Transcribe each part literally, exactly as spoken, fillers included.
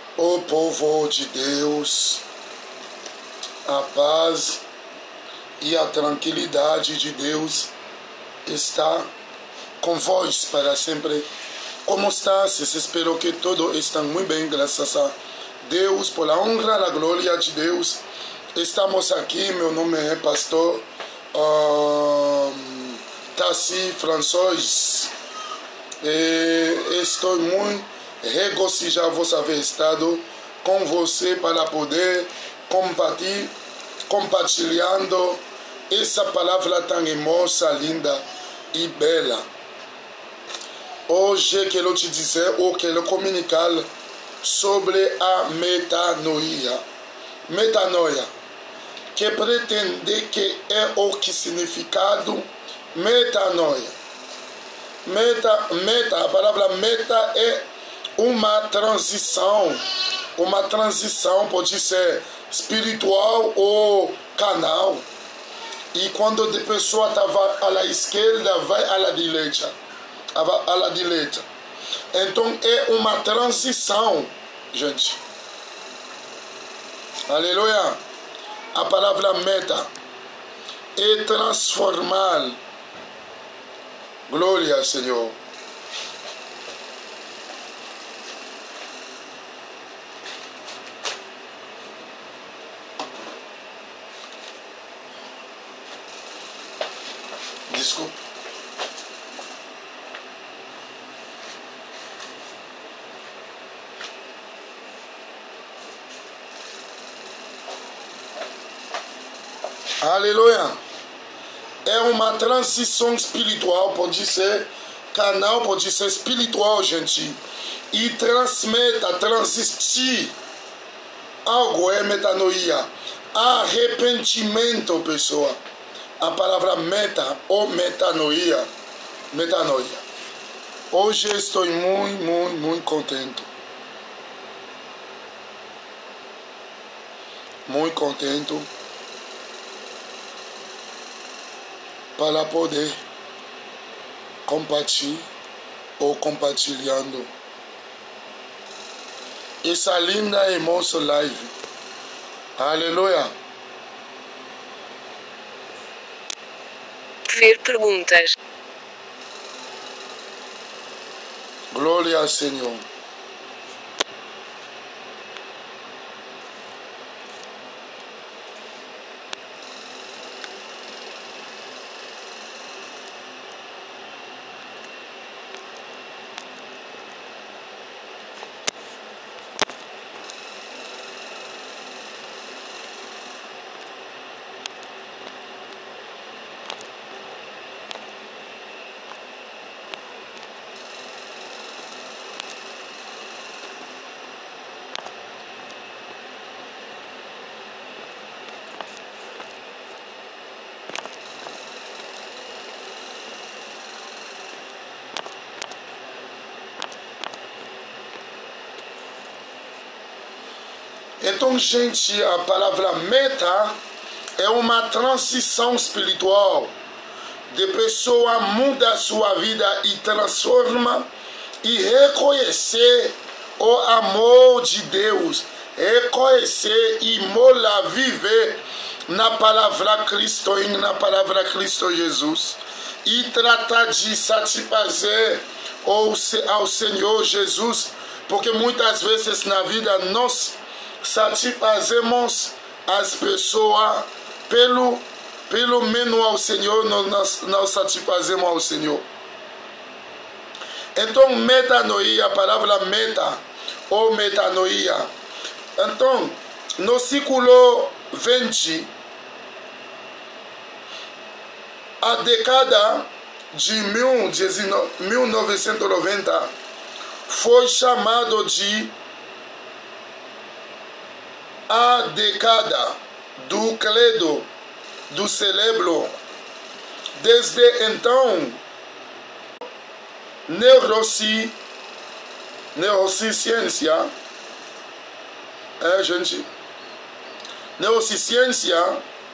O povo de Deus, a paz e a tranquilidade de Deus está com vós para sempre. Como estás? Espero que todos estão muito bem, graças a Deus, por a honra e a glória de Deus. Estamos aqui, meu nome é pastor uh, Tassi François. E estou muito regozijado por haver estado com você para poder compartilhar, compartilhando essa palavra tão hermosa, linda e bela. Hoje quero te dizer ou quero comunicar sobre a metanoia. Metanoia, que pretende que é o que significado metanoia. Meta, meta, a palavra meta é uma transição, uma transição pode ser espiritual ou canal. E quando a pessoa estava à esquerda, vai à direita, à direita. Então é uma transição, gente. Aleluia. A palavra meta é transformar. Glória ao Senhor. Desculpa. Aleluia. É uma transição espiritual, pode ser canal, pode ser espiritual, gente. E transmeta, transistir. Algo é metanoia. Arrependimento, pessoa. A palavra meta ou metanoia. Metanoia. Hoje estou muito, muito, muito contente. Muito contente. Para poder compartilhar ou compartilhando essa linda e hermosa live. Aleluia. Ver perguntas. Glória ao Senhor. Então, gente, a palavra meta é uma transição espiritual. De pessoa muda sua vida e transforma e reconhecer o amor de Deus. Reconhecer e mola viver na palavra Cristo, na palavra Cristo Jesus. E tratar de satisfazer ao Senhor Jesus. Porque muitas vezes na vida nós satisfazemos as pessoas pelo, pelo menos ao Senhor, nós não satisfazemos ao Senhor. Então, metanoia, a palavra meta ou metanoia. Então, no século vinte, a década de mil novecentos e noventa foi chamado de a década do credo do cérebro. Desde então, neuroci, neurociência, é, gente, neurociência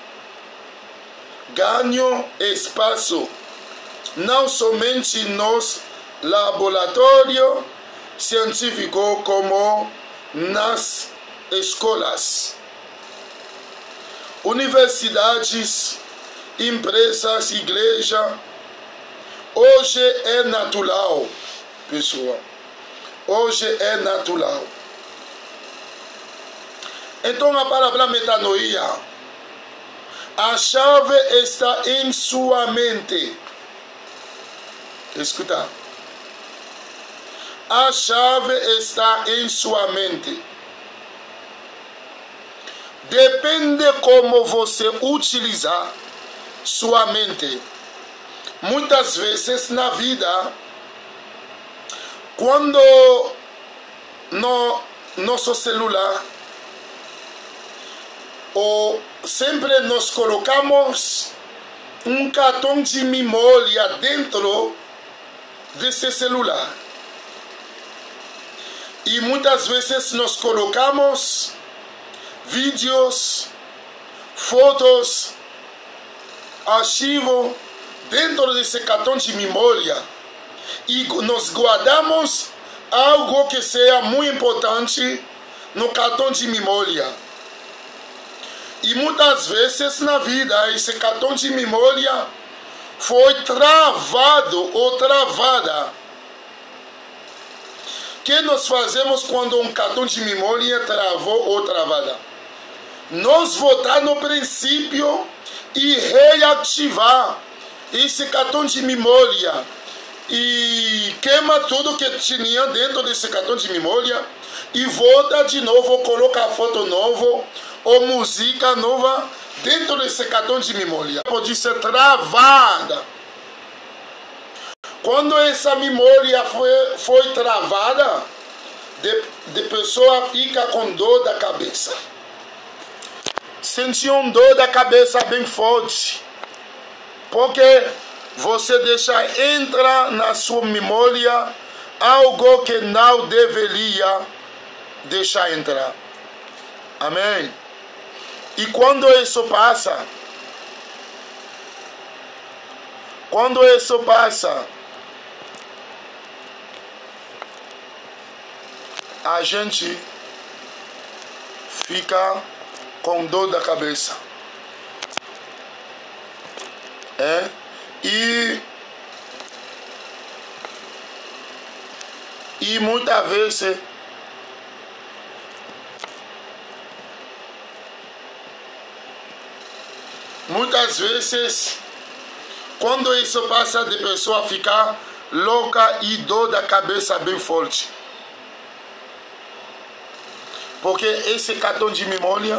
ganhou espaço não somente nos laboratórios científicos como nas escolas, universidades, empresas, igreja. Hoje é natural, pessoal. Hoje é natural. Então a palavra metanoia, a chave está em sua mente. Escuta. A chave está em sua mente. Depende como você utilizar sua mente. Muitas vezes na vida, quando no nosso celular, ou sempre nós colocamos um cartão de memória dentro desse celular. E muitas vezes nós colocamos vídeos, fotos, arquivo dentro desse cartão de memória. E nós guardamos algo que seja muito importante no cartão de memória. E muitas vezes na vida esse cartão de memória foi travado ou travada. O que nós fazemos quando um cartão de memória travou ou travada? Nós voltar no princípio e reativar esse cartão de memória e queima tudo que tinha dentro desse cartão de memória e volta de novo, coloca foto nova ou música nova dentro desse cartão de memória. Pode ser travada. Quando essa memória foi, foi travada, de, de pessoa fica com dor da cabeça. Sente um dor da cabeça bem forte. Porque você deixa entrar na sua memória algo que não deveria deixar entrar. Amém? E quando isso passa, quando isso passa, a gente fica com dor da cabeça. É? E, e muitas vezes muitas vezes quando isso passa de pessoa ficar louca e dor da cabeça bem forte. Porque esse cartão de memória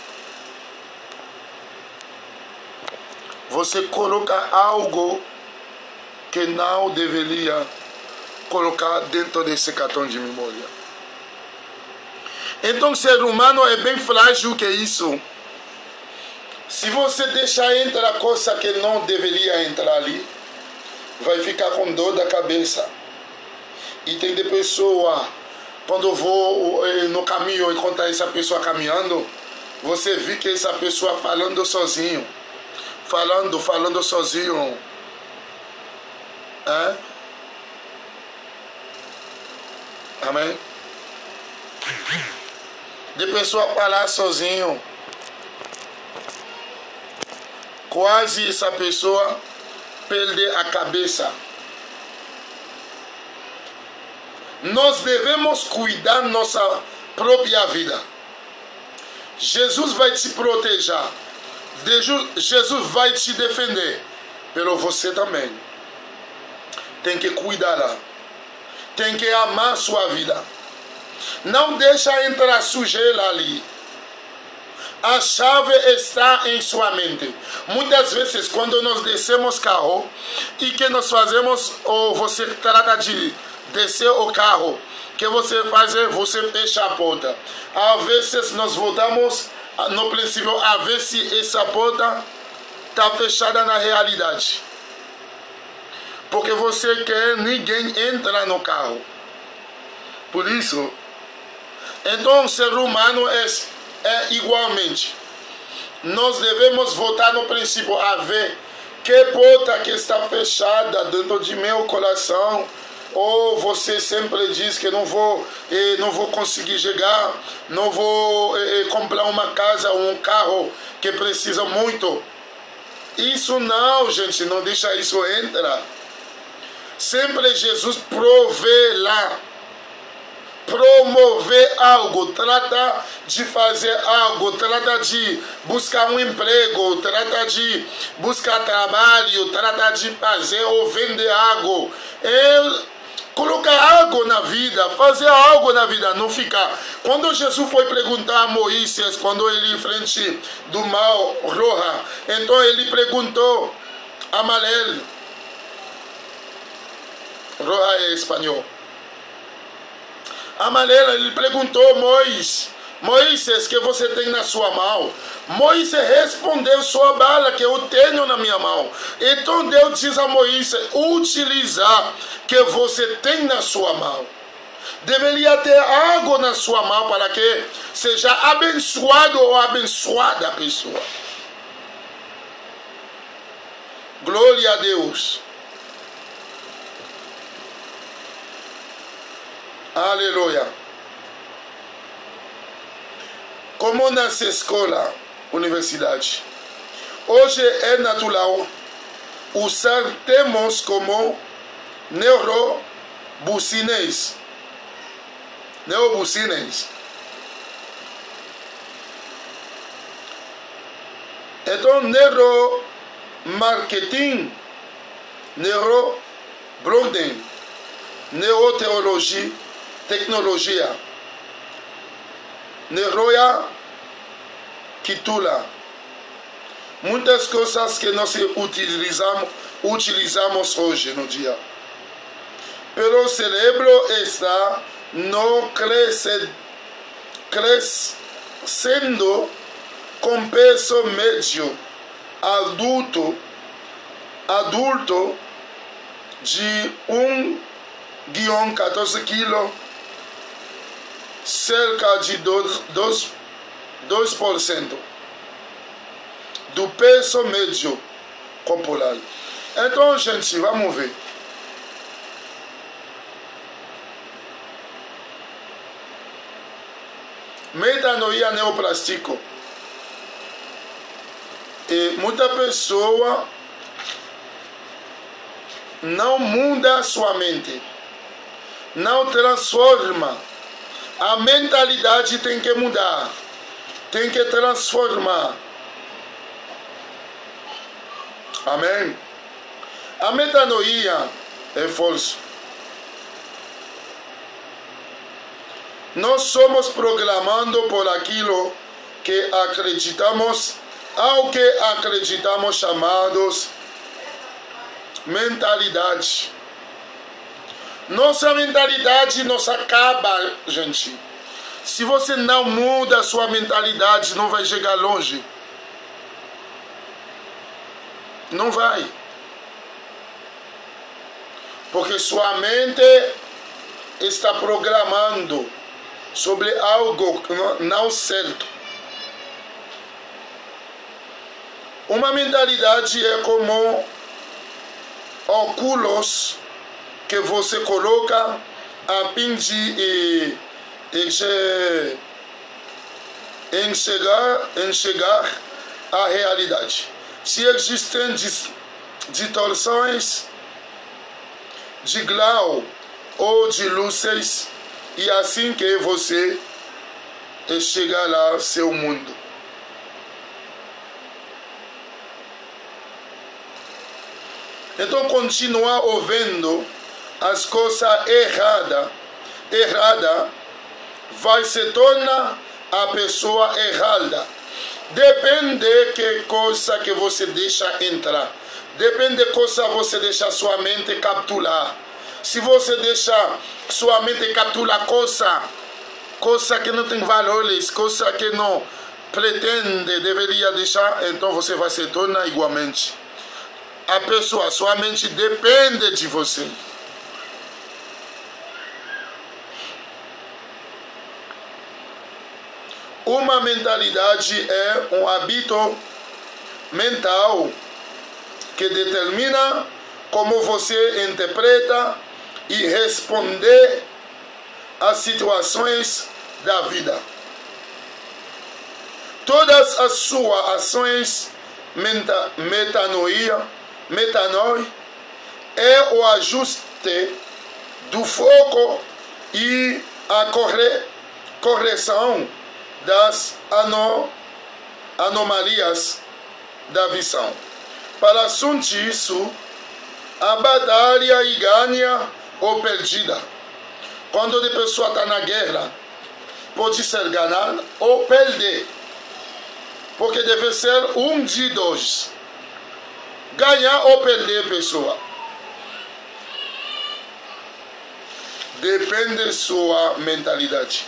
você coloca algo que não deveria colocar dentro desse cartão de memória. Então o ser humano é bem frágil que isso. Se você deixar entrar coisa que não deveria entrar ali, vai ficar com dor da cabeça. E tem de pessoa, quando eu vou no caminho encontrar essa pessoa caminhando, você vê que essa pessoa falando sozinho. Falando, falando sozinho. É? Amém? De pessoa falar sozinho. Quase essa pessoa perde a cabeça. Nós devemos cuidar da nossa própria vida. Jesus vai te proteger. Jesus vai te defender. Pelo você também. Tem que cuidar lá. Tem que amar sua vida. Não deixa entrar sujeira ali. A chave está em sua mente. Muitas vezes quando nós descemos carro e que nós fazemos, ou você trata de descer o carro, que você faz, você fecha a porta. Às vezes nós voltamos no princípio a ver se essa porta está fechada na realidade. Porque você quer ninguém entrar no carro. Por isso, então o ser humano é, é igualmente. Nós devemos voltar no princípio a ver que porta que está fechada dentro de meu coração, ou você sempre diz que não vou, eh, não vou conseguir chegar, não vou eh, comprar uma casa ou um carro que precisa muito. Isso não, gente, não deixa isso entrar. Sempre Jesus provê lá, promover algo, trata de fazer algo, trata de buscar um emprego, trata de buscar trabalho, trata de fazer ou vender algo. É colocar algo na vida, fazer algo na vida, não ficar. Quando Jesus foi perguntar a Moisés, quando ele em frente do mar Roja, então ele perguntou a Malel, Roja é espanhol. A maneira, ele perguntou a Moisés, Moisés, que você tem na sua mão? Moisés respondeu, sua bala que eu tenho na minha mão. Então Deus diz a Moisés, utilizar que você tem na sua mão. Deveria ter algo na sua mão para que seja abençoado ou abençoada a pessoa. Glória a Deus. Aleluia. Como nas escolas, universidade, hoje é natural usar termos como neurobusiness. Neurobusiness. Então, neuromarketing, neurobranding, neuroteologia, tecnologia, neuroia, quitula. Muitas coisas que nós utilizamos, utilizamos hoje no dia. Pero o cérebro está no cresce, crescendo com peso médio adulto, adulto de um vírgula quatorze quilos, cerca de dois por cento do peso médio corporal. Então, gente, vamos ver. Metanoia neoplástico. E muita pessoa não muda sua mente, não transforma. A mentalidade tem que mudar, tem que transformar. Amém? A metanoia é falso. Nós somos programando por aquilo que acreditamos, ao que acreditamos, chamados mentalidade. Nossa mentalidade nos acaba, gente. Se você não muda a sua mentalidade, não vai chegar longe. Não vai. Porque sua mente está programando sobre algo não certo. Uma mentalidade é como óculos que você coloca a fim de enxergar, enxergar a realidade. Se existem distorções de grau ou de luzes, e assim que você chegará ao seu mundo. Então, continuar ouvindo as coisas erradas, errada, vai se tornar a pessoa errada. Depende que coisa que você deixa entrar. Depende de coisa você deixa sua mente capturar. Se você deixa sua mente capturar coisa, coisa que não tem valores, coisa que não pretende, deveria deixar, então você vai se tornar igualmente. A pessoa, sua mente depende de você. Uma mentalidade é um hábito mental que determina como você interpreta e responder às situações da vida. Todas as suas ações meta, metanoia, metanoi é o ajuste do foco e a corre, correção das ano, anomalias da visão. Para assunto isso, a batalha e ganha ou perdida. Quando a pessoa está na guerra, pode ser ganhar ou perder. Porque deve ser um de dois. Ganhar ou perder pessoa. Depende da sua mentalidade.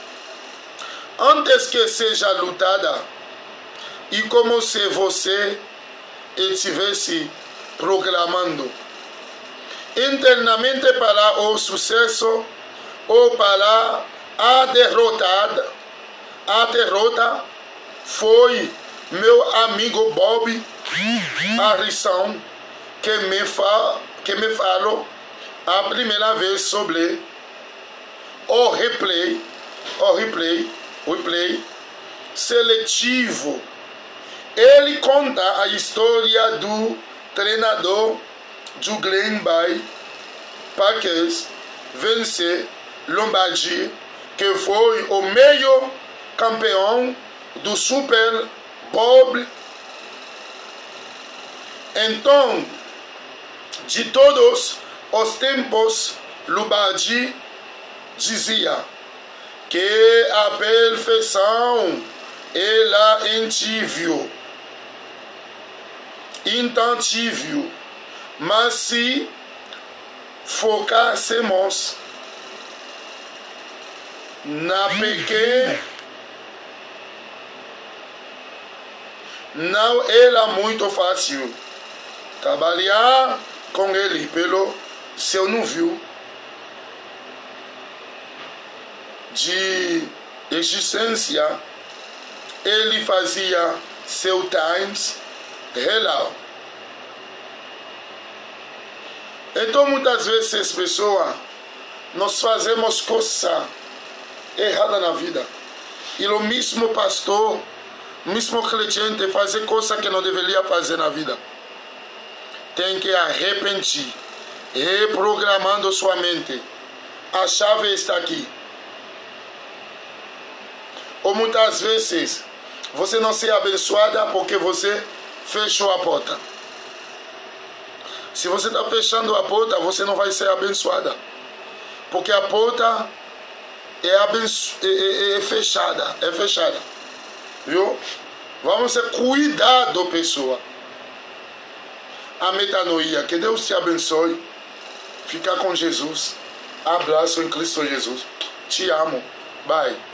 Antes que seja lutada, e como se você estivesse programando internamente para o sucesso ou para a derrotada, a derrota foi meu amigo Bob Harrison que me, fa, que me falou a primeira vez sobre o replay, o replay, o replay seletivo. Ele conta a história do treinador do Green Bay Packers vencer Lombardi, que foi o meio campeão do Super Bowl. Então, de todos os tempos, Lombardi dizia que a perfeição ela é intível, intantível, mas se focássemos na pequena, não era muito fácil trabalhar com ele, pelo seu nível de existência. Ele fazia seu times real. Então muitas vezes as pessoas, nós fazemos coisa errada na vida. E o mesmo pastor, o mesmo crente fazer coisa que não deveria fazer na vida. Tem que arrepender, reprogramando sua mente. A chave está aqui. Ou muitas vezes você não se abençoada porque você fechou a porta. Se você está fechando a porta, você não vai ser abençoada. Porque a porta é, abenço... é, é, é fechada. É fechada. Viu? Vamos ter cuidado, pessoa. A metanoia. Que Deus te abençoe. Fica com Jesus. Abraço em Cristo Jesus. Te amo. Bye.